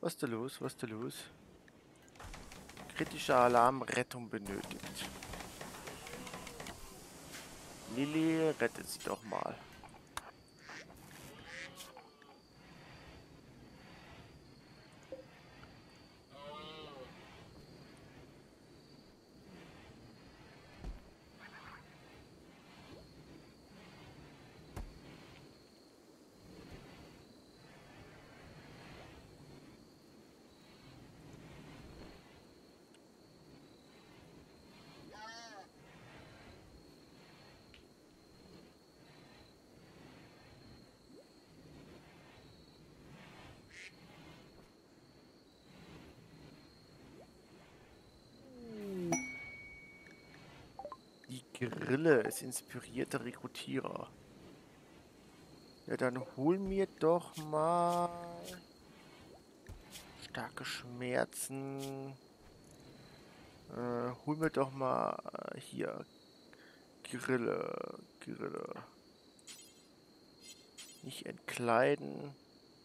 Was ist da los? Was ist da los? Kritischer Alarm, Rettung benötigt. Lilly, rettet sie doch mal. Die Grille ist inspirierter Rekrutierer. Ja, dann hol mir doch mal starke Schmerzen. Hol mir doch mal hier Grille. Nicht entkleiden.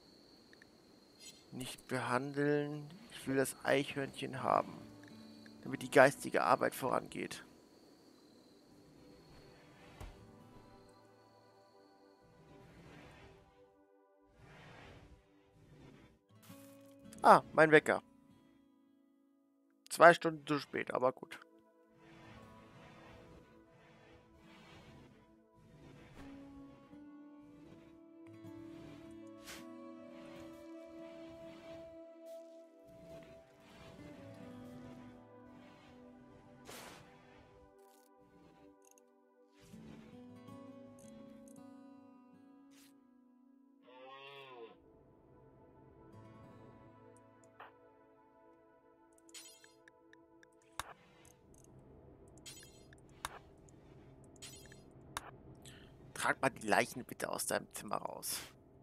Nicht behandeln. Ich will das Eichhörnchen haben, damit die geistige Arbeit vorangeht. Ah, mein Wecker. 2 Stunden zu spät, aber gut. Trag mal die Leichen bitte aus deinem Zimmer raus.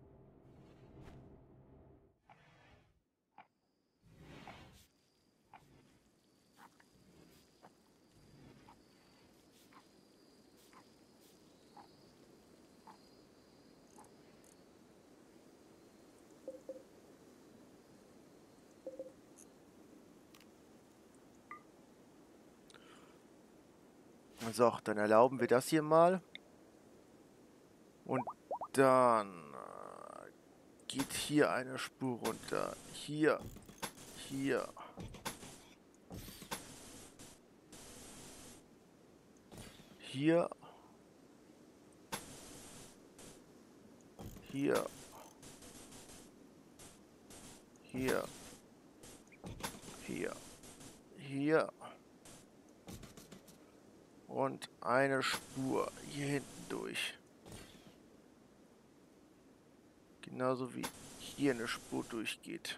So, dann erlauben wir das hier mal. Und dann geht hier eine Spur runter. Hier. Hier. Hier. Hier. Hier. Hier. Hier. Und eine Spur hier hinten durch. Genauso wie hier eine Spur durchgeht.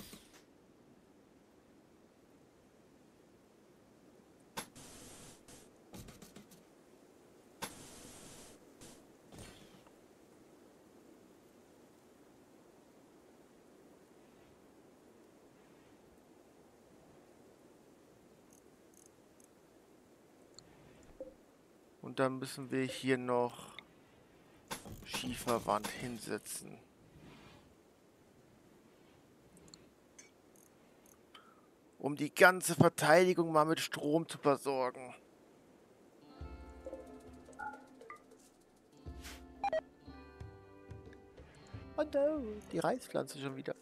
Und dann müssen wir hier noch Schieferwand hinsetzen. Um die ganze Verteidigung mal mit Strom zu versorgen. Oh no, die Reispflanze schon wieder.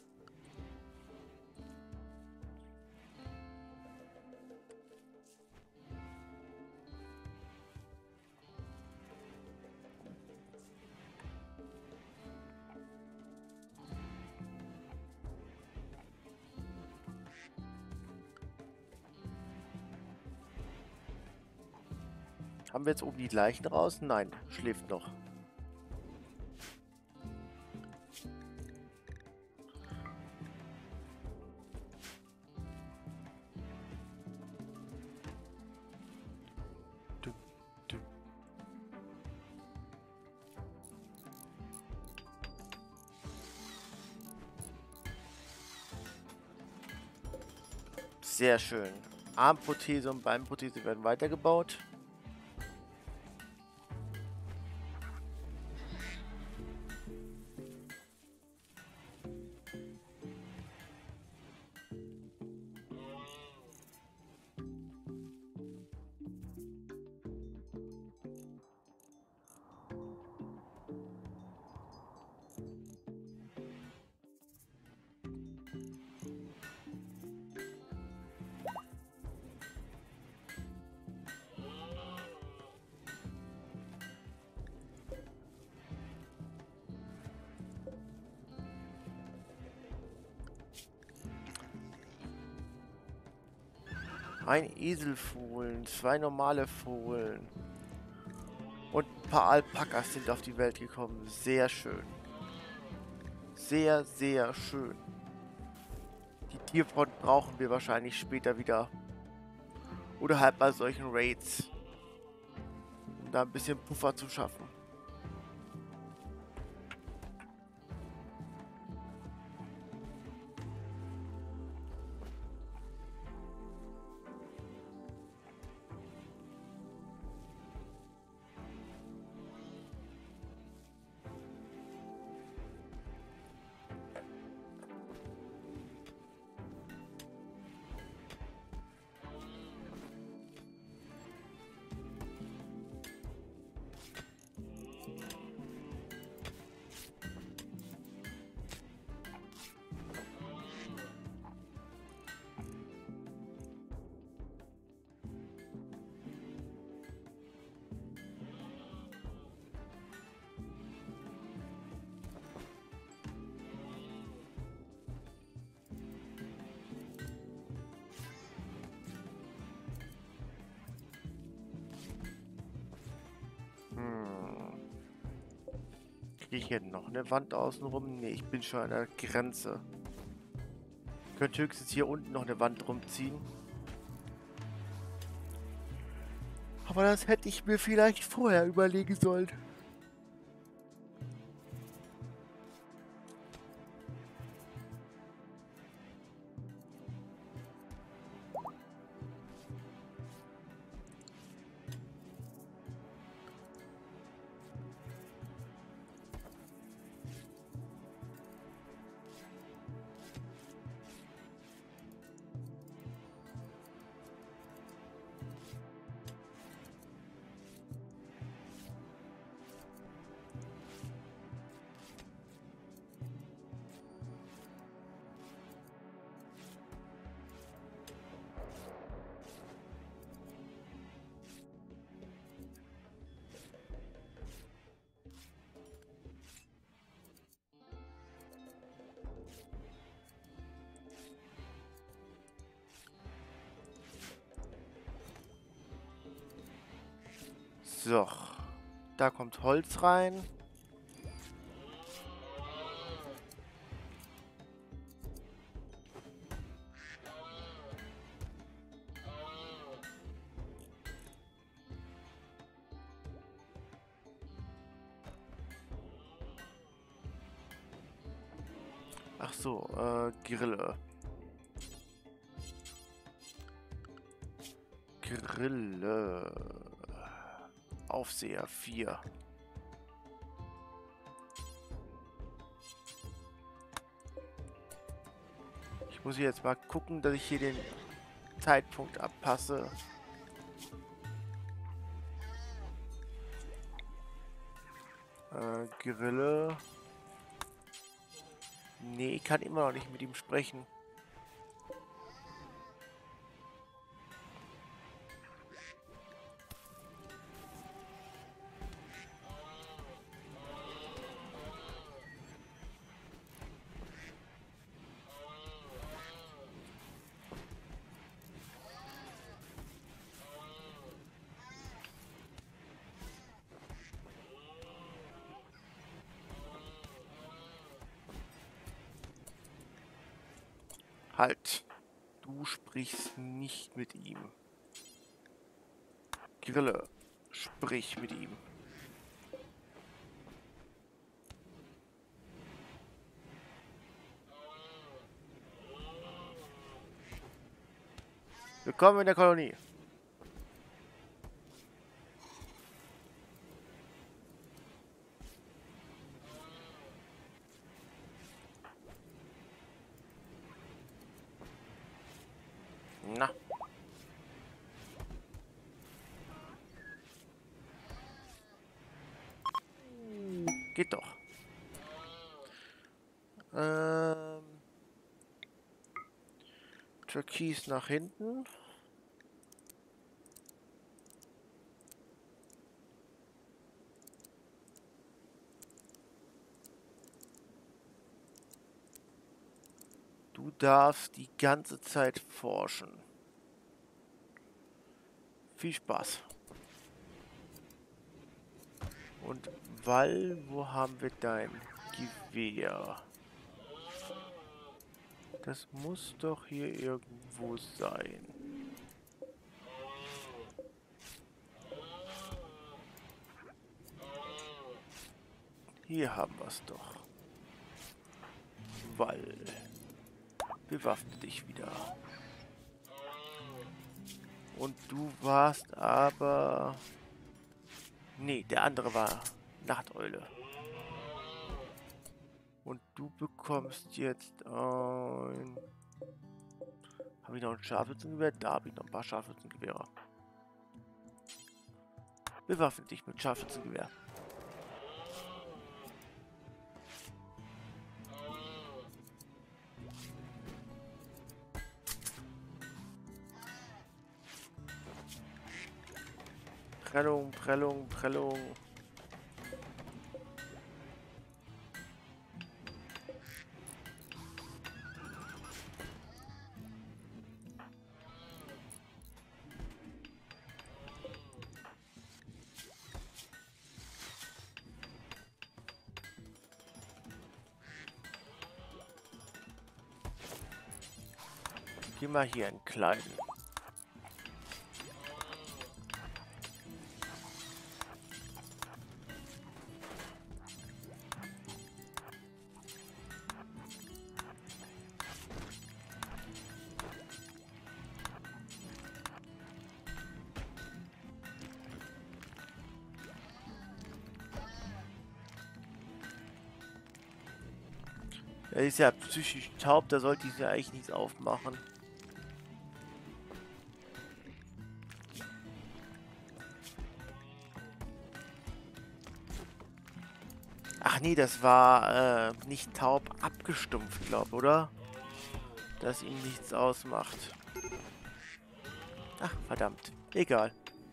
Haben wir jetzt oben die Leichen raus? Nein, schläft noch. Dum, dum. Sehr schön. Armprothese und Beinprothese werden weitergebaut. Ein Eselfohlen, 2 normale Fohlen. Und ein paar Alpakas sind auf die Welt gekommen. Sehr schön. Sehr, sehr schön. Die Tierfront brauchen wir wahrscheinlich später wieder. Oder halt bei solchen Raids. Um da ein bisschen Puffer zu schaffen. Kriege ich hier noch eine Wand außenrum? Ne, ich bin schon an der Grenze. Könnte höchstens hier unten noch eine Wand rumziehen. Aber das hätte ich mir vielleicht vorher überlegen sollen. So, da kommt Holz rein. Ach so, Grille. Grille. Aufseher 4. Ich muss jetzt mal gucken, dass ich hier den Zeitpunkt abpasse. Grille. Nee, ich kann immer noch nicht mit ihm sprechen. Halt. Du sprichst nicht mit ihm. Grille, sprich mit ihm. Willkommen in der Kolonie. Na. Geht doch. Türkis nach hinten. Du darfst die ganze Zeit forschen. Viel Spaß. Und Wall, wo haben wir dein Gewehr? Das muss doch hier irgendwo sein. Hier haben wir es doch. Wall. Bewaffne dich wieder. Und du warst aber... Nee, der andere war Nachteule. Und du bekommst jetzt ein... Habe ich noch ein Scharfschützengewehr? Da habe ich noch ein paar Scharfschützengewehre. Bewaffne dich mit Scharfschützengewehr. Prellung, Prellung, Prellung. Geh mal hier entkleiden. Er ist ja psychisch taub, da sollte ich ja eigentlich nichts aufmachen. Ach nee, das war nicht taub, abgestumpft, glaube, oder? Dass ihm nichts ausmacht. Ach, verdammt. Egal.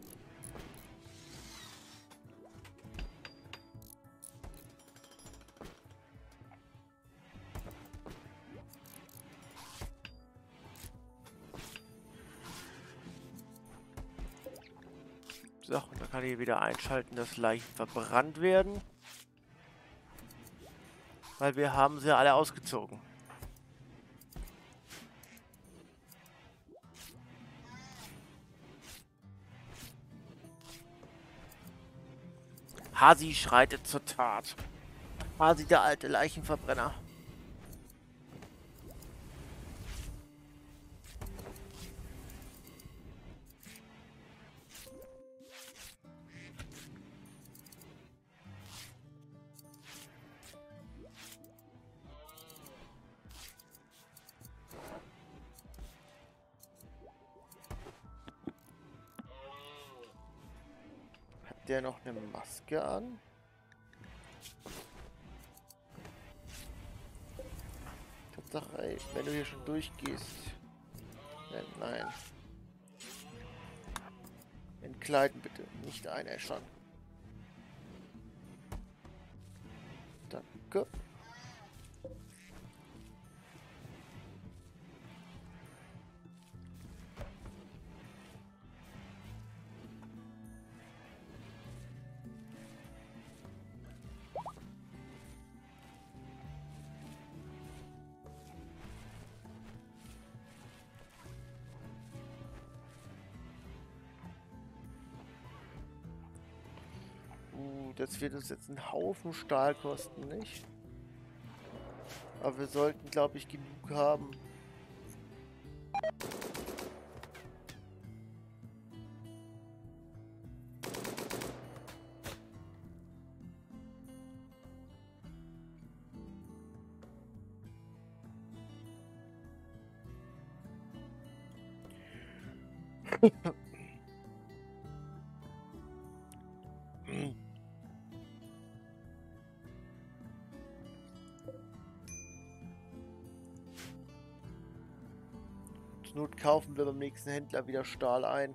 So, und dann kann ich wieder einschalten, dass Leichen verbrannt werden. Weil wir haben sie alle ausgezogen. Hasi schreitet zur Tat. Hasi, der alte Leichenverbrenner. Hat der noch eine Maske an? Tatsache, ey, wenn du hier schon durchgehst. Nein. Entkleiden bitte, nicht einäschern. Danke. Das wird uns jetzt einen Haufen Stahl kosten, nicht? Aber wir sollten, glaube ich, genug haben. Zur Not kaufen wir beim nächsten Händler wieder Stahl ein.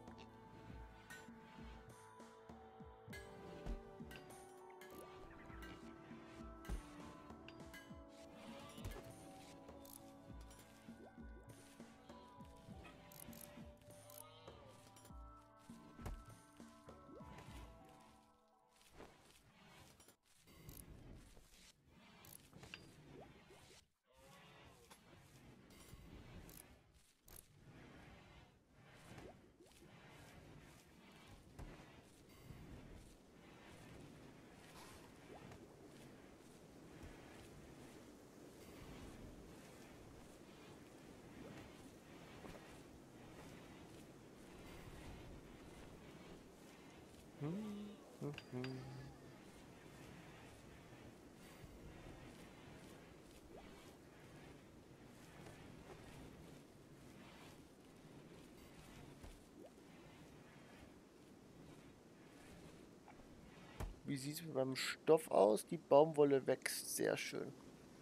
Wie sieht es beim Stoff aus? Die Baumwolle wächst sehr schön.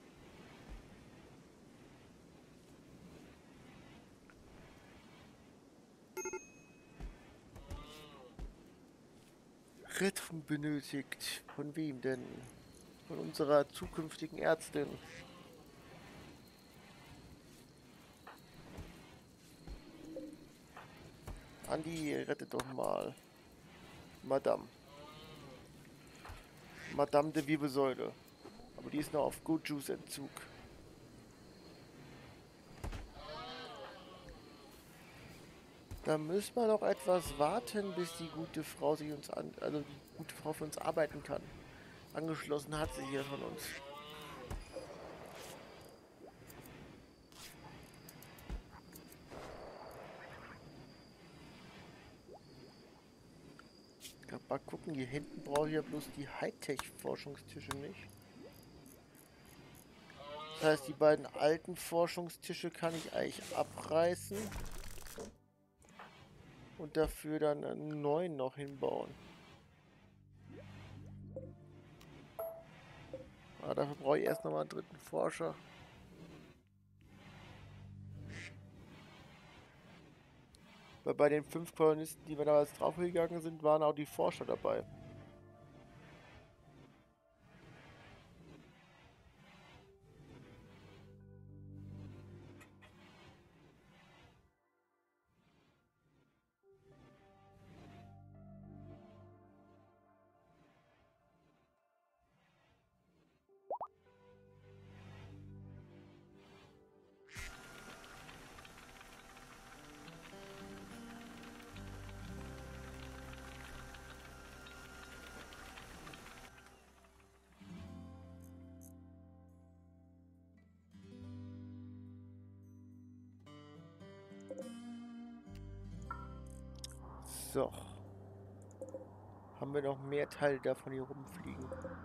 Rettung benötigt. Von wem denn? Von unserer zukünftigen Ärztin. Andi, rettet doch mal. Madame. Madame de Wirbelsäule. Aber die ist noch auf Good Juice Entzug. Da müssen wir noch etwas warten, bis die gute Frau sich uns also die gute Frau für uns arbeiten kann. Angeschlossen hat sie hier von uns. Mal gucken, hier hinten brauche ich ja bloß die Hightech-Forschungstische nicht. Das heißt, die beiden alten Forschungstische kann ich eigentlich abreißen und dafür dann einen neuen noch hinbauen. Aber dafür brauche ich erst noch mal einen dritten Forscher. Weil bei den 5 Kolonisten, die wir damals draufgegangen sind, waren auch die Forscher dabei. So. Haben wir noch mehr Teile davon hier rumfliegen?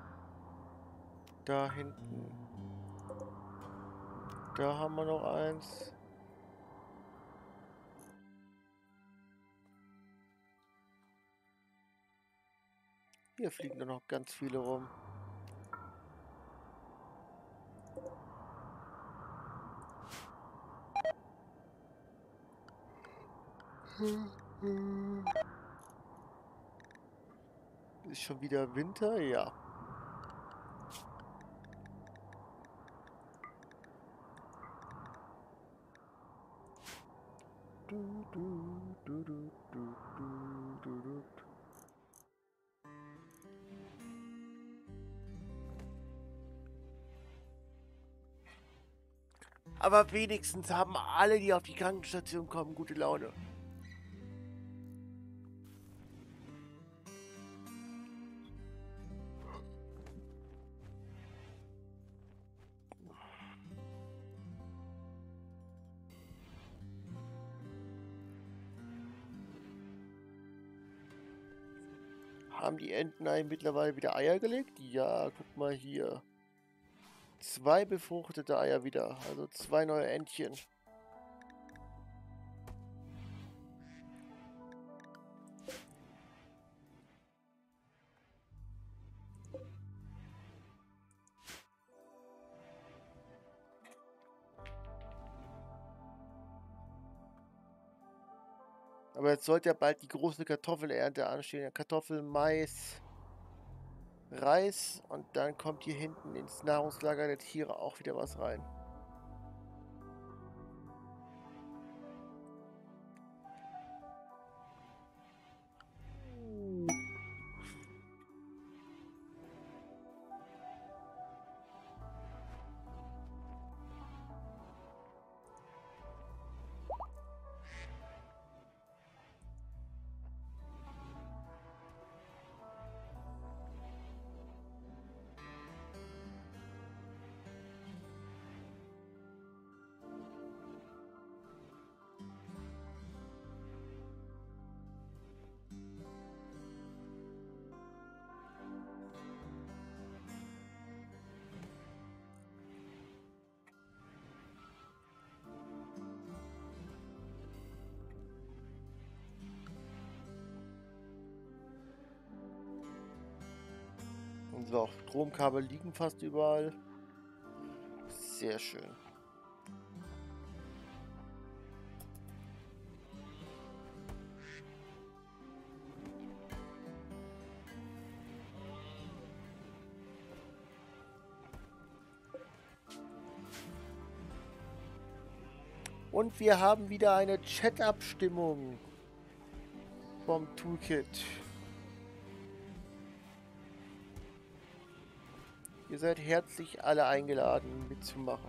Da hinten. Da haben wir noch eins. Hier fliegen da noch ganz viele rum. Ist schon wieder Winter? Ja. Aber wenigstens haben alle, die auf die Krankenstation kommen, gute Laune. Haben die Enten eigentlich mittlerweile wieder Eier gelegt? Ja, guck mal hier. 2 befruchtete Eier wieder, also 2 neue Entchen. Aber jetzt sollte ja bald die große Kartoffelernte anstehen. Kartoffel, Mais, Reis und dann kommt hier hinten ins Nahrungslager der Tiere auch wieder was rein. So, Stromkabel liegen fast überall. Sehr schön. Und wir haben wieder eine Chat-Abstimmung vom Toolkit. Ihr seid herzlich alle eingeladen, mitzumachen.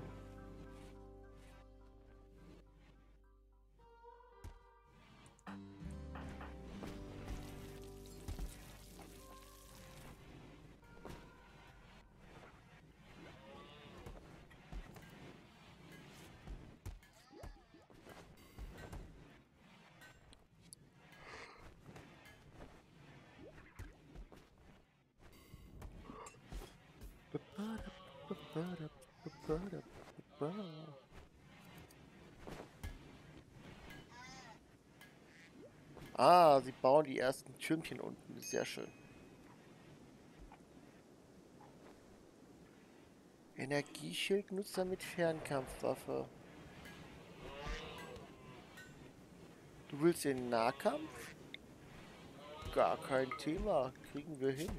Ah, sie bauen die ersten Türmchen unten. Sehr schön. Energieschild nutzt er mit Fernkampfwaffe. Du willst den Nahkampf? Gar kein Thema. Kriegen wir hin.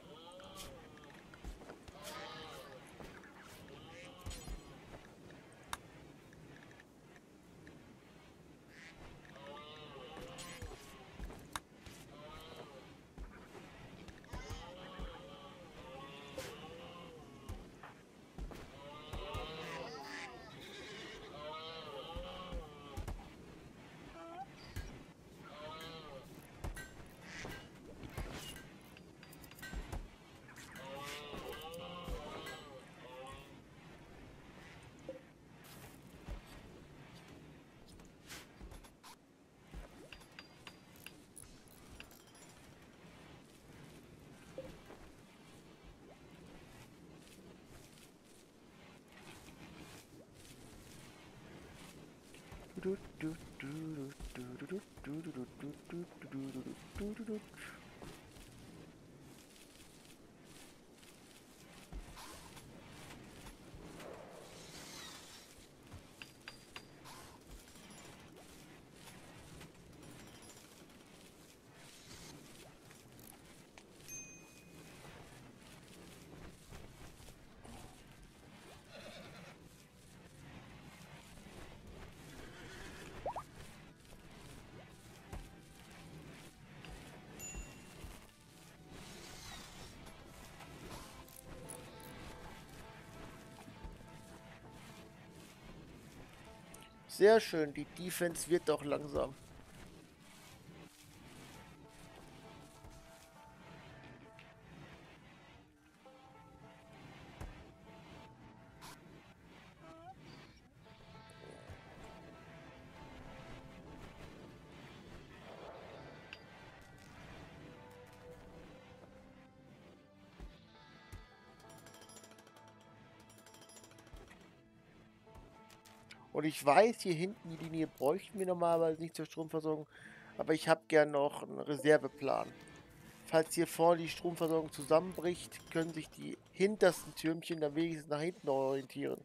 Sehr schön, die Defense wird doch langsam. Und ich weiß, hier hinten die Linie bräuchten wir normalerweise nicht zur Stromversorgung, aber ich habe gern noch einen Reserveplan. Falls hier vorne die Stromversorgung zusammenbricht, können sich die hintersten Türmchen dann wenigstens nach hinten orientieren.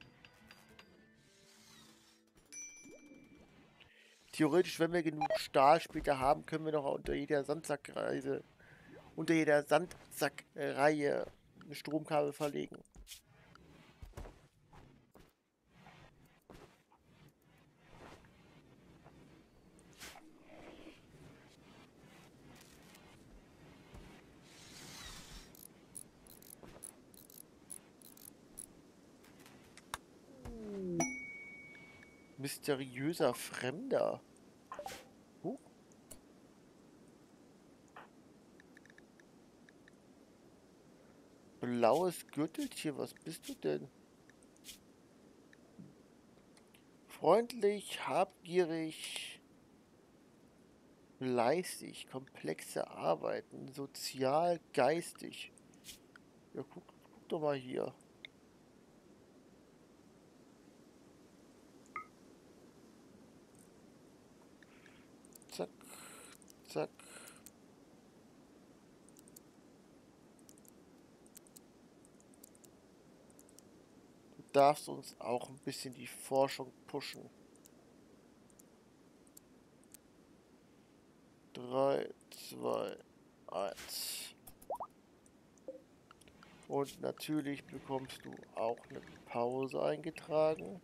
Theoretisch, wenn wir genug Stahl später haben, können wir noch unter jeder Sandsackreihe ein Stromkabel verlegen. Mysteriöser Fremder. Huh. Blaues Gürteltier, was bist du denn? Freundlich, habgierig, fleißig, komplexe Arbeiten, sozial, geistig. Ja, guck doch mal hier. Zack, zack. darfst uns auch ein bisschen die Forschung pushen. 3, 2, 1. Und natürlich bekommst du auch eine Pause eingetragen.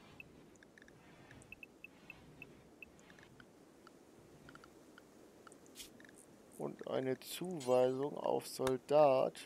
Und eine Zuweisung auf Soldat.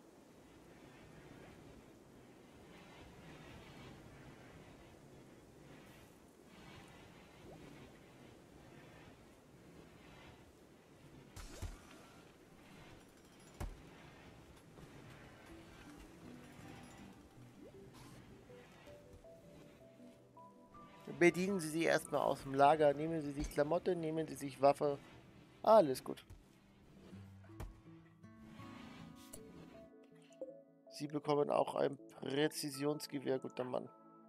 Bedienen Sie sich erstmal aus dem Lager, nehmen Sie sich Klamotte, nehmen Sie sich Waffe. Alles gut. Sie bekommen auch ein Präzisionsgewehr, guter Mann.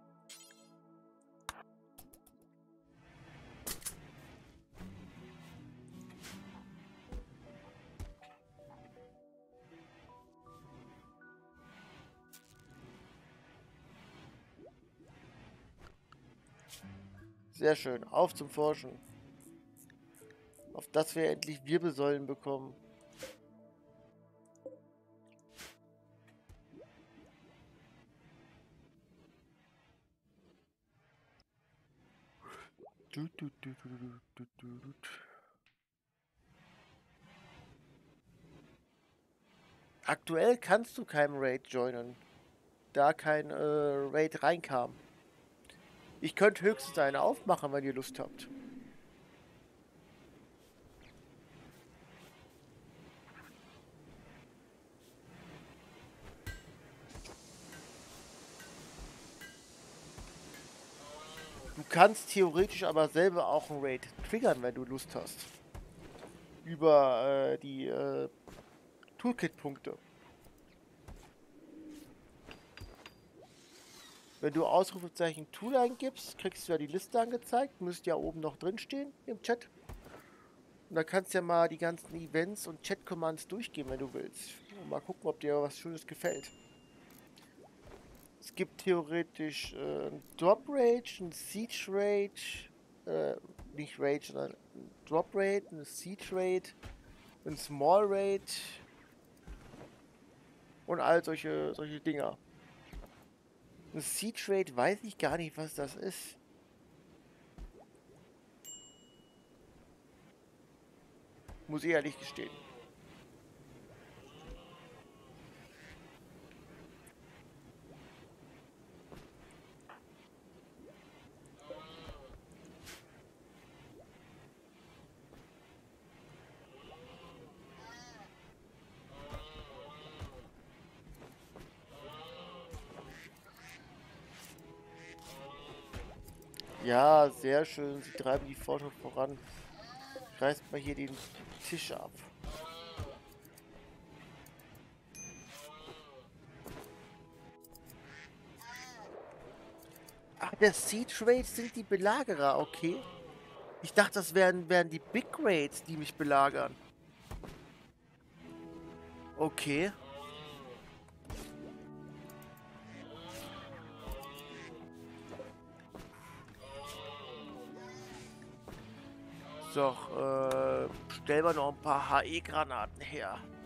Sehr schön. Auf zum Forschen. Auf dass wir endlich Wirbelsäulen bekommen. Aktuell kannst du keinem Raid joinen, da kein Raid reinkam. Ich könnte höchstens einen aufmachen, wenn ihr Lust habt. Du kannst theoretisch aber selber auch einen Raid triggern, wenn du Lust hast. Über die Toolkit-Punkte. Wenn du Ausrufezeichen Tool eingibst, kriegst du ja die Liste angezeigt. Müsste ja oben noch drin stehen im Chat. Und da kannst du ja mal die ganzen Events und Chat-Commands durchgehen, wenn du willst. Und mal gucken, ob dir was Schönes gefällt. Es gibt theoretisch ein Drop Rage, ein Siege Rage, nicht Rage, sondern ein Drop Raid, ein Siege Raid, ein Small Raid und all solche Dinger. Ein Siege Raid weiß ich gar nicht, was das ist. Muss ich ehrlich gestehen. Ja, sehr schön. Sie treiben die Forschung voran. Reißt mal hier den Tisch ab. Ach, der Siege Raids sind die Belagerer, okay. Ich dachte, das wären die Big Raids, die mich belagern. Okay. So, stellen wir noch ein paar HE-Granaten her.